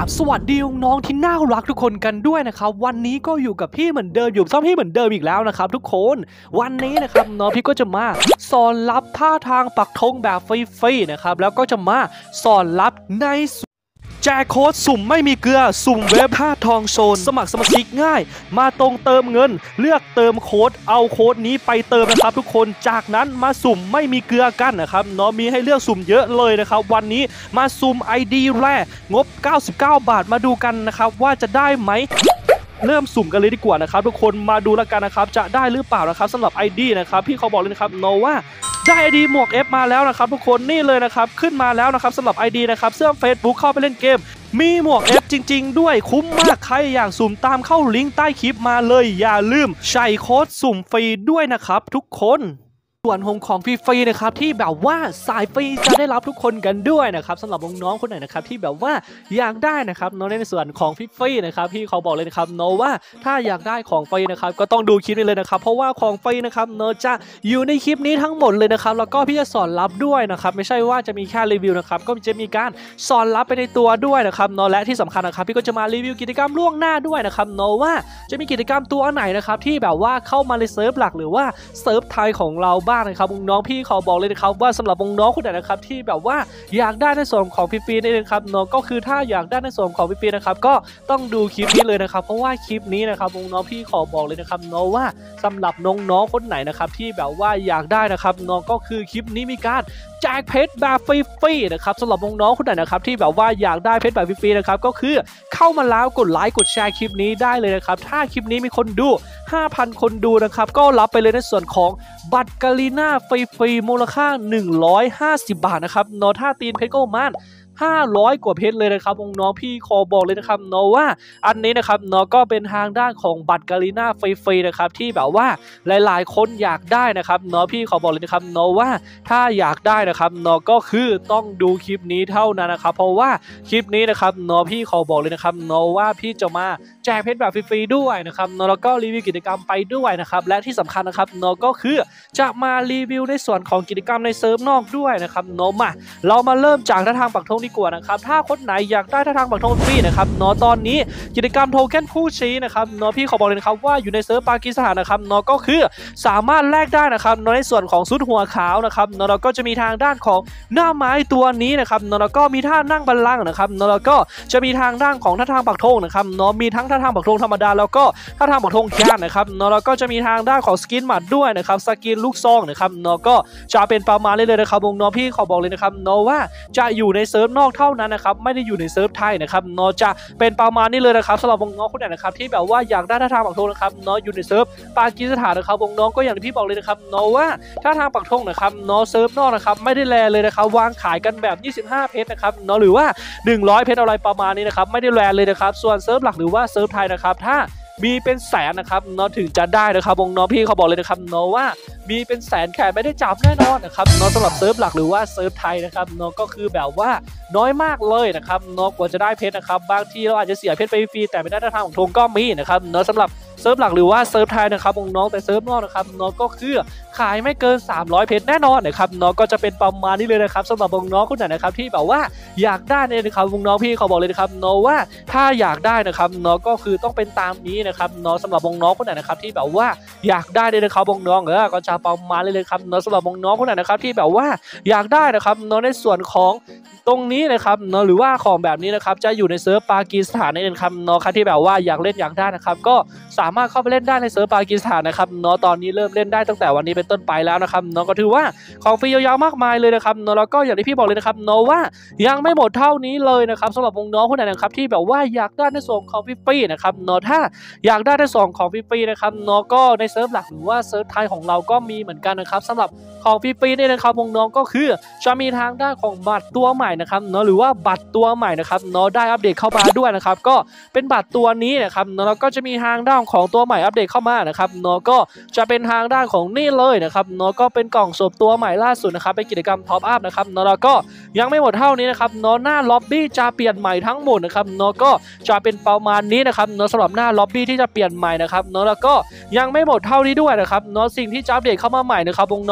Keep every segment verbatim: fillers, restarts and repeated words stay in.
บสวัสดีน้องที่น่ารักทุกคนกันด้วยนะครับวันนี้ก็อยู่กับพี่เหมือนเดิมอยู่ซ้ำพี่เหมือนเดิมอีกแล้วนะครับทุกคนวันนี้นะครับน้องพี่ก็จะมาสอนลับท่าทางปักธงแบบฟรีๆนะครับแล้วก็จะมาสอนลับในแจกโค้ดสุ่มไม่มีเกลือสุ่มเว็บท่าทองโซนสมัครสมาชิกง่ายมาตรงเติมเงินเลือกเติมโค้ดเอาโค้ดนี้ไปเติมนะครับทุกคนจากนั้นมาสุ่มไม่มีเกลือกันนะครับเนาะมีให้เลือกสุ่มเยอะเลยนะครับวันนี้มาสุ่ม ไอ ดี แรกงบเก้าสิบเก้าบาทมาดูกันนะครับว่าจะได้ไหมเริ่มสุ่มกันเลยดีกว่านะครับทุกคนมาดูแล้วกันนะครับจะได้หรือเปล่านะครับสำหรับ ไอ ดี นะครับพี่เขาบอกเลยนะครับโนว่าได้ ไอ ดี หมวก F มาแล้วนะครับทุกคนนี่เลยนะครับขึ้นมาแล้วนะครับสำหรับ ไอ ดี นะครับเสื้อ Facebook เข้าไปเล่นเกมมีหมวก F จริงๆด้วยคุ้มมากใครอยากสุ่มตามเข้าลิงก์ใต้คลิปมาเลยอย่าลืมใช้โค้ดสุ่มฟรีด้วยนะครับทุกคนส่วนของของฟรีๆนะครับที่แบบว่าสายฟรีจะได้รับทุกคนกันด้วยนะครับสำหรับน้องๆคนไหนนะครับที่แบบว่าอยากได้นะครับน้องในส่วนของฟรีๆนะครับพี่เขาบอกเลยนะครับโนว่าถ้าอยากได้ของฟรีนะครับก็ต้องดูคลิปนี้เลยนะครับเพราะว่าของฟรีนะครับโนจะอยู่ในคลิปนี้ทั้งหมดเลยนะครับแล้วก็พี่จะสอนรับด้วยนะครับไม่ใช่ว่าจะมีแค่รีวิวนะครับก็จะมีการสอนรับไปในตัวด้วยนะครับโนและที่สำคัญนะครับพี่ก็จะมารีวิวกิจกรรมล่วงหน้าด้วยนะครับโนว่าจะมีกิจกรรมตัวไหนนะครับที่แบบว่าเข้ามาในเซิร์ฟหลักหรือว่าเซิร์ฟไทยของเราบ้างนะครับน้องพี่เขาบอกเลยนะครับว่าสำหรับน้องคนไหนนะครับที่แบบว่าอยากได้ในส่วนของฟรีๆนี่นะครับน้องก็คือถ้าอยากได้ในส่วนของฟรีๆนะครับก็ต้องดูคลิปนี้เลยนะครับเพราะว่าคลิปนี้นะครับน้องพี่ขอบอกเลยนะครับน้องว่าสำหรับน้องๆคนไหนนะครับที่แบบว่าอยากได้นะครับน้องก็คือคลิปนี้มีการแจกเพชรแบบฟรีๆนะครับสำหรับน้องๆคนไหนนะครับที่แบบว่าอยากได้เพชรแบบฟรีๆนะครับก็คือเข้ามาแล้วกดไลค์กดแชร์คลิปนี้ได้เลยนะครับถ้าคลิปนี้มีคนดู ห้าพัน คนดูนะครับก็รับไปเลยในส่วนของบัตรกาลีน่าฟรีๆมูลค่าหนึ่งร้อยห้าสิบบาทนะครับนอท่าตีนเพชรก็มันห้าร้อยกว่าเพชรเลยนะครับน้องพี่ขอบอกเลยนะครับน้องว่าอันนี้นะครับน้องก็เป็นทางด้านของบัตรกาลีน่าฟรีๆนะครับที่แบบว่าหลายๆคนอยากได้นะครับน้องพี่ขอบอกเลยนะครับน้องว่าถ้าอยากได้นะครับน้องก็คือต้องดูคลิปนี้เท่านั้นนะครับเพราะว่าคลิปนี้นะครับน้องพี่ขอบอกเลยนะครับน้องว่าพี่จะมาแจกเพชรแบบฟรีๆด้วยนะครับน้องแล้วก็รีวิวกิจกรรมไปด้วยนะครับและที่สำคัญนะครับน้องก็คือจะมารีวิวในส่วนของกิจกรรมในเซิร์ฟนอกด้วยนะครับน้องมาเรามาเริ่มจากท่าทางปักธงดีกว่านะครับถ้าคนไหนอยากได้ท่าทางปักธงฟรีนะครับเนาะตอนนี้กิจกรรมโทเค็นผู้ชี้นะครับเนาะพี่ขอบอกเลยนะครับว่าอยู่ในเซิร์ฟปากีสถานนะครับเนาะก็คือสามารถแลกได้นะครับเนาะในส่วนของซุดหัวขาวนะครับเนาะแล้วก็จะมีทางด้านของหน้าไม้ตัวนี้นะครับเนาะแล้วก็มีท่านั่งบัลลังก์นะครับเนาะแล้วก็จะมีทางด้านของท่าทางปักธงนะครับเนาะมีทั้งท่าทางปักธงธรรมดาแล้วก็ท่าทางปักธงแคนนะครับเนาะแล้วก็จะมีทางด้านของสกินหมัดด้วยนะครับสกินลูกซองนะครับเนาะก็จะเป็นประมาณเลยนะครับวงน้องพี่ขอบอกเลยนะครับเนาะว่าจะอยู่ในเซิร์ฟนอกเท่านั้นนะครับไม่ได้อยู่ในเซิร์ฟไทยนะครับเนาะจะเป็นประมาณนี้เลยนะครับสำหรับวงน้องคนไหนนะครับที่แบบว่าอยากได้ท่าทางปักธงนะครับเนาะอยู่ในเซิร์ฟปากีสถานนะครับวงน้องก็อย่างที่พี่บอกเลยนะครับเนาะว่าท่าทางปักธงนะครับเนาะเซิร์ฟนอกนะครับไม่ได้แลเลยนะครับวางขายกันแบบยี่สิบห้าเพชรนะครับเนาะหรือว่าหนึ่งร้อยเพชรอะไรประมาณนี้นะครับไม่ได้แลเลยนะครับส่วนเซิร์ฟหลักหรือว่าเซิร์ฟไทยนะครับถ้ามีเป็นแสนนะครับเนาะถึงจะได้นะครับวงน้องพี่เขาบอกเลยนะครับเนาะว่ามีเป็นแสนแขกไม่ได้จับแน่นอนนะครับเนาะสำหรับเซิร์ฟหลักหรือว่าเซิร์ฟไทยนะครับเนาะก็คือแบบว่าน้อยมากเลยนะครับเนาะกว่าจะได้เพชรนะครับบางทีเราอาจจะเสียเพชรไปฟรีแต่ไม่ได้ท่าทางของธงก็มีนะครับเนาะสำหรับเซิร์ฟหลักหรือว่าเซิร์ฟไทยนะครับน้องแต่เซิร์ฟนอกนะครับน้องก็คือขายไม่เกินสามร้อยเพชรแน่นอนนะครับน้องก็จะเป็นประมาณนี้เลยนะครับสำหรับน้องคนไหนนะครับที่แบบว่าอยากได้เนี่ยนะครับน้องพี่เขาบอกเลยนะครับน้องว่าถ้าอยากได้นะครับน้องก็คือต้องเป็นตามนี้นะครับน้องสำหรับน้องคนไหนนะครับที่แบบว่าอยากได้เนี่ยนะครับน้องเออก็จะประมาณเลยครับน้องสำหรับน้องคนไหนนะครับที่แบบว่าอยากได้นะครับน้องในส่วนของตรงนี้นะครับเนาะหรือว่าของแบบนี้นะครับจะอยู่ในเซิร์ฟปากีสถานนั่นเองครับเนาะใครที่แบบว่าอยากเล่นอยากได้นะครับก็สามารถเข้าไปเล่นได้ในเซิร์ฟปากีสถานนะครับเนาะตอนนี้เริ่มเล่นได้ตั้งแต่วันนี้เป็นต้นไปแล้วนะครับเนาะก็ถือว่าของฟรียาวๆมากมายเลยนะครับเนาะแล้วก็อย่างที่พี่บอกเลยนะครับเนาะว่ายังไม่หมดเท่านี้เลยนะครับสำหรับน้องคนไหนนะครับที่แบบว่าอยากได้ในส่วนของฟรีๆนะครับเนาะถ้าอยากได้ในส่วนของฟรีๆนะครับเนาะก็ในเซิร์ฟหลักหรือว่าเซิร์ฟไทยของเราก็มีเหมือนกันนะครับสำหรับของฟรีๆนี่นะครับน้องก็คือจะมีทางด้านของบัตรตัวใหม่นะครับเนาะหรือว่าบัตรตัวใหม่นะครับเนาะได้อัปเดตเข้ามาด้วยนะครับก็เป็นบัตรตัวนี้นะครับเนาะแล้วก็จะมีทางด้านของตัวใหม่อัปเดตเข้ามานะครับเนาะก็จะเป็นทางด้านของนี่เลยนะครับเนาะก็เป็นกล่องศพตัวใหม่ล่าสุดนะครับเป็นกิจกรรมท็อปอัพนะครับเนาะแล้วก็ยังไม่หมดเท่านี้นะครับเนาะหน้าล็อบบี้จะเปลี่ยนใหม่ทั้งหมดนะครับเนาะก็จะเป็นประมาณนี้นะครับเนาะสำหรับหน้าล็อบบี้ที่จะเปลี่ยนใหม่นะครับเนาะแล้วก็ยังไม่หมดเท่านี้ด้วยนะครับเนาะสิ่งที่จะอัปเดตเข้ามาใหม่นะครับน้องพี่เขา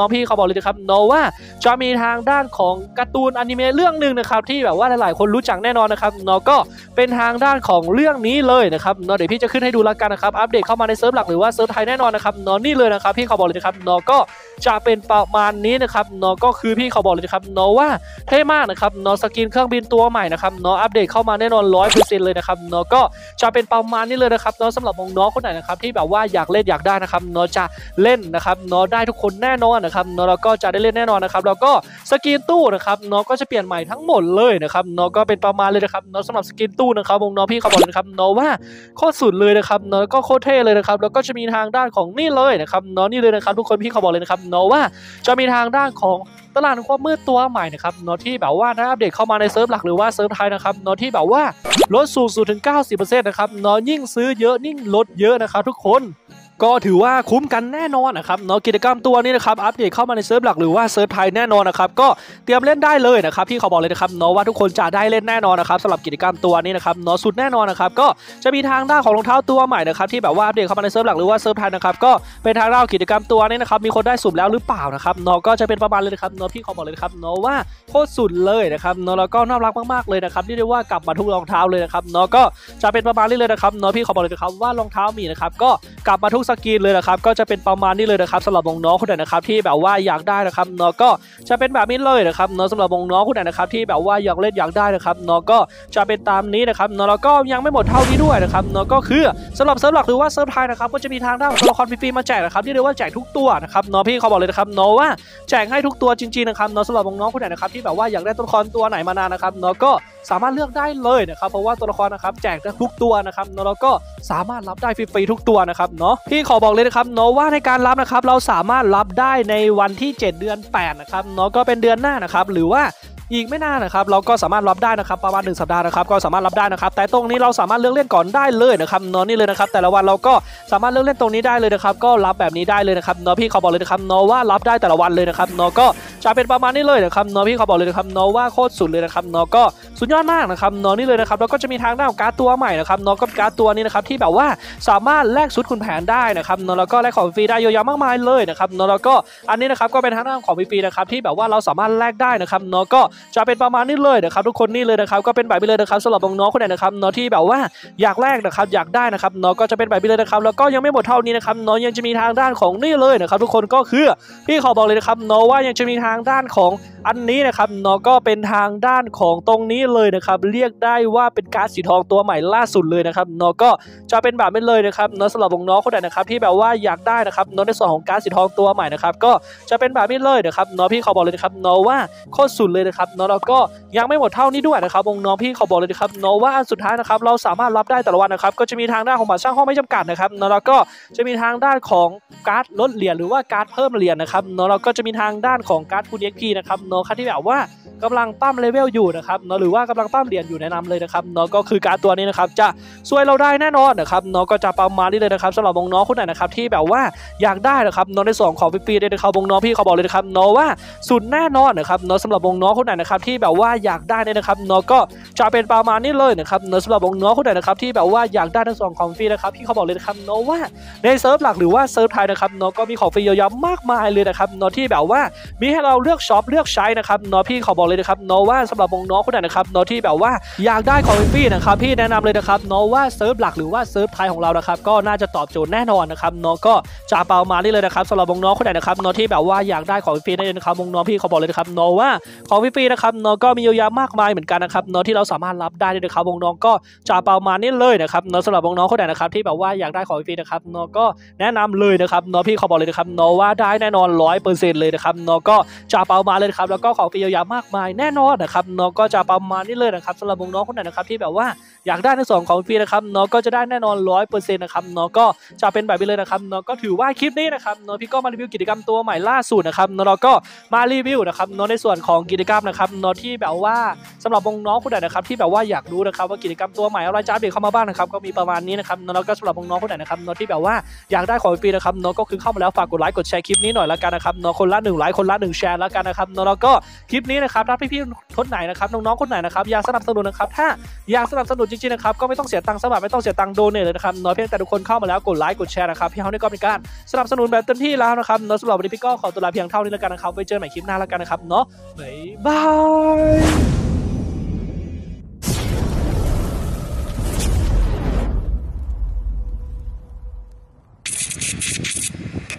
บอกเลยนะครับเนาะว่าจะมีทางด้านของการ์ตูนอนิเมะเรื่องหนึ่งนะครับที่แบบว่าหลายๆคนรู้จักแน่นอนนะครับเนาะก็เป็นทางด้านของเรื่องนี้เลยนะครับเนาะเดี๋ยวพี่จะขึ้นให้ดูแล้วกันนะครับอัปเดตเข้ามาในเซิร์ฟหลักหรือว่าเซิร์ฟไทยแน่นอนนะครับเนาะนี่เลยนะครับพี่เขาบอกเลยนะครับเนาะก็จะเป็นประมาณนี้นะครับเนาะก็คือพี่เขาบอกเลยนะครับเนาะว่าเท่มากนะครับเนาะสกินเครื่องบินตัวใหม่นะครับเนาะอัปเดตเข้ามาแน่นอน ร้อยเปอร์เซ็นต์ เลยนะครับเนาะก็จะเป็นประมาณนี้เลยนะครับเนาะสำหรับน้องๆคนไหนนะครับที่แบบว่าอยากเล่นอยากได้นะครับเนาะจะเล่นนะครับเนาะได้ทุกคนแน่นอนนะครับเนาะแล้วก็จะได้เล่นแน่นอนนะครับแล้วก็สกินตู้นะครับเนาะก็จะเปลี่ยนใหม่ทั้งหมดเลยนะครับเนาะก็เป็นประมาณเลยนะครับเนาะสำหรับสกินตู้นะครับน้องๆพี่เขาบอกเลยนะครับเนาะว่าโคตรสุดเลยนะครับเนาะก็โคตรเท่เลยนะครับแล้วก็จะมีทางด้านของนี่เลยนะครับเนาะนี่เลยนะครับทุกคนพี่เขาบอกเลยนะครับเนาะว่าจะมีทางด้านของตลาดความมืดตัวใหม่นะครับเนาะที่แบบว่าได้อัปเดตเข้ามาในเซิร์ฟหลักหรือว่าเซิร์ฟไทยนะครับเนาะที่แบบว่าลดสูงสุดถึง เก้าสิบเปอร์เซ็นต์ นะครับเนาะยิ่งซื้อเยอะยิ่งลดเยอะนะครับทุกคนก็ถือว่าคุ้มกันแน่นอนนะครับเนาะกิจกรรมตัวนี้นะครับอัปเดตเข้ามาในเซิร์ฟหลักหรือว่าเซิร์ฟไทยแน่นอนนะครับก็เตรียมเล่นได้เลยนะครับพี่เขาบอกเลยนะครับเนาะว่าทุกคนจะได้เล่นแน่นอนนะครับสำหรับกิจกรรมตัวนี้นะครับเนาะสุดแน่นอนนะครับก็จะมีทางด้านของรองเท้าตัวใหม่นะครับที่แบบว่าอัปเดตเข้ามาในเซิร์ฟหลักหรือว่าเซิร์ฟไทยนะครับก็เป็นทางด้านกิจกรรมตัวนี้นะครับมีคนได้สุ่มแล้วหรือเปล่านะครับเนาะก็จะเป็นประมาณเลยนะครับเนาะพี่เขาบอกเลยนะครับเนาะว่าโคตรสุดเลยนะครับเนาะแล้วก็น่ารักมากๆเลยนะครับที่เรียกว่ากลับมาทุกรองเท้าเลยนะครับเนาะก็จะเป็นประมาณนี้เลยนะครับเนาะพี่เขาบอกเลยนะครับว่ารองเท้ามีนะครับก็กลับมาทุกสกินเลยนะครับก็จะเป็นประมาณนี้เลยนะครับสำหรับน้องๆคนไหนนะครับที่แบบว่าอยากได้นะครับเนาะก็จะเป็นแบบนี้เลยนะครับเนาะสำหรับน้องๆคนไหนนะครับที่แบบว่าอยากเล่นอยากได้นะครับเนาะก็จะเป็นตามนี้นะครับเนาะแล้วก็ยังไม่หมดเท่านี้ด้วยนะครับเนาะก็คือสำหรับเซิร์ฟหลักหรือว่าเซิร์ฟไทยนะครับก็จะมีทางด้านตัวละครฟรีๆมาแจกนะครับที่เรียกว่าแจกทุกตัวนะครับเนาะพี่เขาบอกเลยนะครับเนาะว่าแจกให้ทุกตัวจริงๆนะครับเนาะสำหรับน้องๆคนไหนนะครับที่แบบว่าอยากได้ตัวละครตัวไหนมานานนะครับเนาะก็สามารถเลือกได้เลยนะครับเพราะว่าตัวละครนะครับแจกทุกตัวนะครับเนาะแล้วก็สามารถรับได้ฟรีๆทุกตัวนะครับเนาะพี่ขอบอกเลยนะครับเนาะว่าในการรับนะครับเราสามารถรับได้ในวันที่เจ็ดเดือนแปดนะครับเนาะก็เป็นเดือนหน้านะครับหรือว่าอีกไม่นานนะครับเราก็สามารถรับได้นะครับประมาณหนึ่งสัปดาห์นะครับก็สามารถรับได้นะครับแต่ตรงนี้เราสามารถเลือกเล่นก่อนได้เลยนะครับเนาะนี่เลยนะครับแต่ละวันเราก็สามารถเลือกเล่นตรงนี้ได้เลยนะครับก็รับแบบนี้ได้เลยนะครับเนาะพี่เขาบอกเลยนะครับเนาะว่ารับได้แต่ละวันเลยนะครับเนาะก็จะเป็นประมาณนี้เลยนะครับเนาะพี่เขาบอกเลยนะครับเนาะว่าโคตรสุดเลยนะครับเนาะก็สุดยอดมากนะครับเนาะนี่เลยนะครับแล้วก็จะมีทางด้านการ์ดตัวใหม่นะครับเนาะก็การ์ดตัวนี้นะครับที่แบบว่าสามารถแลกชุดขุนแผนได้นะครับเนาะแล้วก็แลกของฟรีได้เยอะแยะมากมายเลยนะครับเนาะแล้วก็อันนี้นะครับก็เป็นทางด้านของฟรีๆนะครับที่แบบว่าเราสามารถแลกได้นะครับเนาะก็จะเป็นประมาณนี้เลยนะครับทุกคนนี่เลยนะครับก็เป็นแบบนี้เลยนะครับสำหรับน้องๆคนไหนนะครับเนาะที่แบบว่าอยากแลกนะครับอยากได้นะครับเนาะก็จะเป็นแบบนี้เลยนะครับแล้วก็ยังไม่หมดเท่านี้นะครับเนาะยังจะมีทางด้านของนี่เลยนะครับทุกคนก็คือพี่ขอบอกเลยนะครับเนาะว่ายังจะมีทางด้านของอันนี้นะครับเนาะก็เป็นทางด้านของตรงนี้เลยนะครับเรียกได้ว่าเป็นการ์ดสีทองตัวใหม่ล่าสุดเลยนะครับเนาะก็จะเป็นแบบนี้เลยนะครับเนาะสำหรับน้องๆคนไหนนะครับที่แบบว่าอยากได้นะครับเนาะในส่วนของการ์ดสีทองตัวใหม่นะครับก็จะเป็นแบบนี้เลยนะครับเนาะพี่ขอบอกเลยนะครับเนาะว่าโคตรสุดเลยนะครับเนาะแล้วก็ยังไม่หมดเท่านี้ด้วยนะครับน้องพี่ขอบอกเลยนะครับเนาะว่าอันสุดท้ายนะครับเราสามารถรับได้แต่ละวันนะครับก็จะมีทางด้านของบัตรสร้างห้องไม่จำกัดนะครับเนาะแล้วก็จะมีทางด้านของการ์ดลดเหรียญหรือว่าการ์ดเพิ่มเหรียญนะครับเนาะแล้วก็จะมีทางด้านของการ์ดคูณ เอ็กซ์ พี นะครับเนาะที่แบบว่ากำลังปั้มเลเวลอยู่นะครับเนาะหรือว่ากำลังปั้มเหรียญอยู่แนะนำเลยนะครับเนาะก็คือการ์ดตัวนี้นะครับจะช่วยเราได้แน่นอนนะครับเนาะก็จะประมาณนี้เลยนะครับสำหรับน้องๆคนไหนนะครับที่แบบว่าอยากได้นะครับเนาะในส่วนของฟรีๆเลยนะครับน้องๆพี่เขาบอกเลยนะครับเนาะว่าสุดแน่นอนนะครับเนาะสำหรับน้องๆคนไหนนะครับที่แบบว่าอยากได้เนี่ยนะครับเนาะก็จะเป็นประมาณนี้เลยนะครับเนาะสำหรับน้องๆคนไหนนะครับที่แบบว่าอยากได้ในส่วนของฟรีนะครับพี่เขาบอกเลยนะครับเนาะว่าในเซิร์ฟหลักหรือว่าเซิร์ฟไทยนะครับเนาะก็มีของฟรีเยอะแยะมากมายเลยนะครับเนาะที่แบบว่ามีให้เราเลือกช็อปเลือกใช้นะครับเนาะพี่เขาบอกเลยนะครับเนาะว่าสำหรับน้องๆคนไหนนะครับเนาะที่แบบว่าอยากได้ของฟรีนะครับพี่แนะนำเลยนะครับเนาะว่าเซิร์ฟหลักหรือว่าเซิร์ฟไทยของเรานะครับก็น่าจะตอบโจทย์แน่นอนนะครับเนาะก็จะประมาณนี้เลยนะครับสำหรับน้องๆคนไหนนะครับเนาะที่แบบว่าอยากได้ของฟรีนั่นเองนะครับน้องๆพี่เขาบอกเลยนะครับเนาะว่าของฟรีนะครับเนาะก็มีเยอะแยะมากมายเหมือนกันนะครับเนาะที่เราสามารถรับได้เลยนะครับน้องๆก็จะประมาณนี้เลยนะครับเนาะสำหรับน้องๆคนไหนนะครับที่แบบว่าอยากได้ของฟรีนะครับเนาะก็แนะนำเลยนะครับเนาะพี่เขาบอกเลยนะครับเนาะว่าได้แน่นอน ร้อยเปอร์เซ็นต์ เลยนะครับเนาะก็จะประมาณเลยครับแล้วก็ของฟรีเยอะแยะมากมายแน่นอนนะครับเนาะก็จะประมาณนี้เลยนะครับสำหรับน้องๆคนไหนนะครับที่แบบว่าอยากได้ในส่วนของฟรีนะครับเนาะก็จะได้แน่นอน ร้อยเปอร์เซ็นต์ นะครับเนาะก็จะเป็นแบบนี้เลยนะครับเนาะก็ถือว่าคลิปนี้นะครับเนาะพี่ก็มารีวิวกิจกรรมตัวใหม่ล่าสุดนะครับเนาะเราก็มารีวิวนะครับเนาะในส่วนของกิจกรรมนะครับเนาะที่แบบว่าสำหรับน้องๆคนไหนนะครับที่แบบว่าอยากรู้นะครับว่ากิจกรรมตัวใหม่อะไรจะอัปเดตเข้ามาบ้างนะครับก็มีประมาณนี้นะครับเนาะแล้วก็สำหรับน้องๆคนไหนนะครับเนาะที่แบบว่าอยากได้ของฟรีนะครับเนาะก็คือเข้ามาแล้วฝากกดไลค์กดแชร์คลิปนี้หน่อยละกันนะครับเนาะคนละหนึ่งไลค์คนละหนึ่งแชร์ละกันนะครับเนาะแล้วก็คลิปนี้นะครับถ้าพี่ๆคนไหนนะครับน้องๆคนไหนนะครับอยากสนับสนุนนะครับถ้าอยากสนับสนุนจริงๆนะครับก็ไม่ต้องเสียตังค์สมัครไม่ต้องเสียตังค์โดเนทเลยนะครับเนาะเพียงแต่ทุกคนเข้ามาแล้วกดไลค์กดแชร์นะครับพี่เขาได้ก็เป็นการสนับสนุนแบบเต็มที่แล้วนะครับเนาะสำหรับวันนี้พี่ก็ขอตัวลาเพียงเท่านี้แล้วกันนะครับไว้เจอกันใหม่คลิปหน้าแล้วกันนะครับเนาะบ๊ายบาย